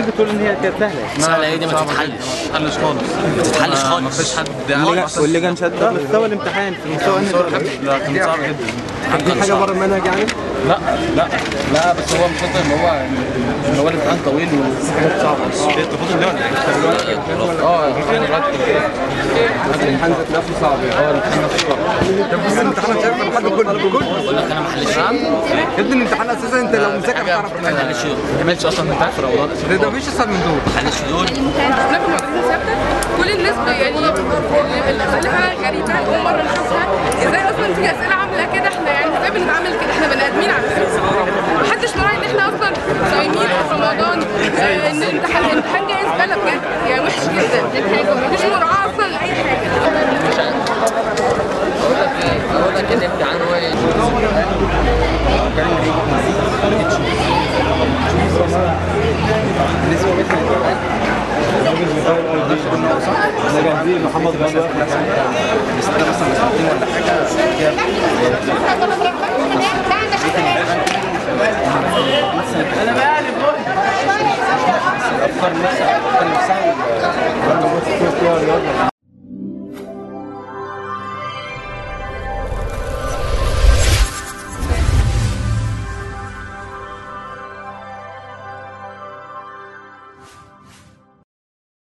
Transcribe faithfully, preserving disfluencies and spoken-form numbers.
كتير بتقول ان هي كانت سهله. سهله ايه دي؟ ما تتحلش ما تتحلش خالص، ما تتحلش خالص. ما فيش حد. واللجان شاده مستوى الامتحان في مستوى لا كان صعب جدا. دي حاجه بره المنهج يعني؟ لا لا لا بس هو مفضل ان هو ان هو الامتحان طويل وحاجات صعبه. بس المفروض دلوقتي اه الامتحان دلوقتي الامتحان ذات نفسه صعب. اه الامتحان نفسه صعب. طب بس الامتحان مش عارف لحد كله كله. بقول لك انا ما حلتش يا ابني الامتحان اساسا انت لو مذاكر تعرف ما حلتش دول. ما عملتش اصلا امتحان في رمضان. ده ده مفيش اسهل من دول. ما حلتش دول. هناك مدرسة ثابتة كل الناس يعني الأسئلة فعلا غريبة أول مرة نشوفها. إزاي أصلا في أسئلة عاملة كده؟ إحنا يعني إزاي بنتعامل كده؟ إحنا بني آدمين على فكرة. محدش مراعي إن إحنا أصلا صايمين في رمضان، إن الامتحان الامتحان جاي زبالة بجد، يعني وحش جدا. مفيش مراعاة أصلا لأي حاجة. بقول لك ايه؟ بقول لك الامتحان هو ايه؟ احنا جاهزين. محمد غالي بس ده مثلا ساعتين ولا حاجه. انا مالي الافكار نفسها الافكار نفسها